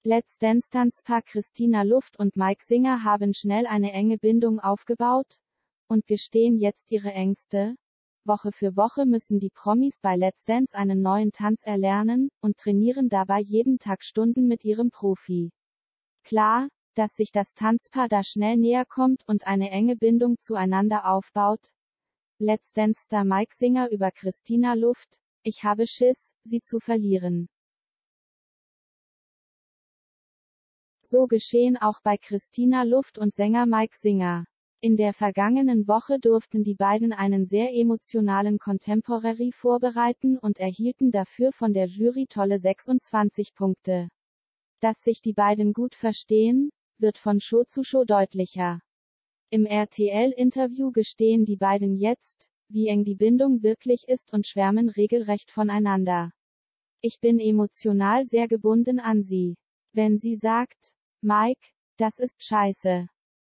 Let's Dance-Tanzpaar Christina Luft und Mike Singer haben schnell eine enge Bindung aufgebaut und gestehen jetzt ihre Ängste. Woche für Woche müssen die Promis bei Let's Dance einen neuen Tanz erlernen und trainieren dabei jeden Tag Stunden mit ihrem Profi. Klar, dass sich das Tanzpaar da schnell näher kommt und eine enge Bindung zueinander aufbaut. Let's Dance-Star Mike Singer über Christina Luft: Ich habe Schiss, sie zu verlieren. So geschehen auch bei Christina Luft und Sänger Mike Singer. In der vergangenen Woche durften die beiden einen sehr emotionalen Contemporary vorbereiten und erhielten dafür von der Jury tolle 26 Punkte. Dass sich die beiden gut verstehen, wird von Show zu Show deutlicher. Im RTL-Interview gestehen die beiden jetzt, wie eng die Bindung wirklich ist und schwärmen regelrecht voneinander. Ich bin emotional sehr gebunden an sie. Wenn sie sagt, Mike, das ist scheiße,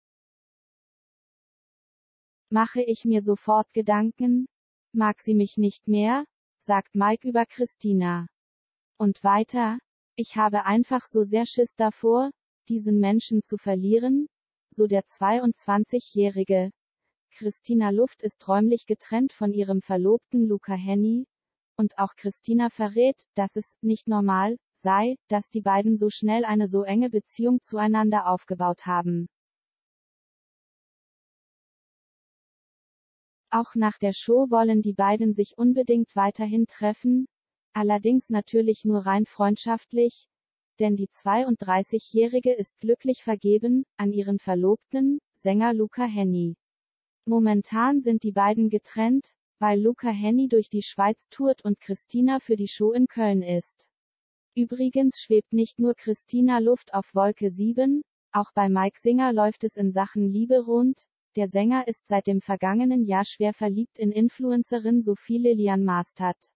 mache ich mir sofort Gedanken, mag sie mich nicht mehr, sagt Mike über Christina. Und weiter, ich habe einfach so sehr Schiss davor, diesen Menschen zu verlieren, so der 22-Jährige. Christina Luft ist räumlich getrennt von ihrem Verlobten Luca Hänni, und auch Christina verrät, dass es nicht normal sei, dass die beiden so schnell eine so enge Beziehung zueinander aufgebaut haben. Auch nach der Show wollen die beiden sich unbedingt weiterhin treffen, allerdings natürlich nur rein freundschaftlich, denn die 32-Jährige ist glücklich vergeben, an ihren Verlobten, Sänger Luca Hänni. Momentan sind die beiden getrennt, weil Luca Hänni durch die Schweiz tourt und Christina für die Show in Köln ist. Übrigens schwebt nicht nur Christina Luft auf Wolke 7, auch bei Mike Singer läuft es in Sachen Liebe rund. Der Sänger ist seit dem vergangenen Jahr schwer verliebt in Influencerin Sophie Lilian Mastert.